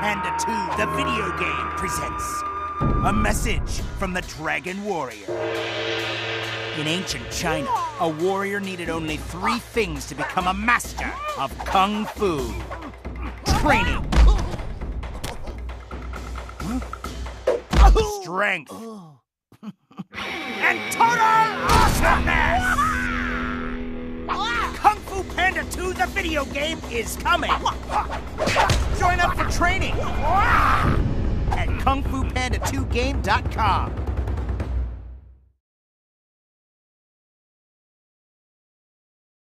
Panda 2, the video game, presents a message from the Dragon Warrior. In ancient China, a warrior needed only 3 things to become a master of Kung Fu. Training. Strength. And total awesomeness! Kung Fu Panda 2, the video game, is coming! Join up for training at KungFuPanda2Game.com.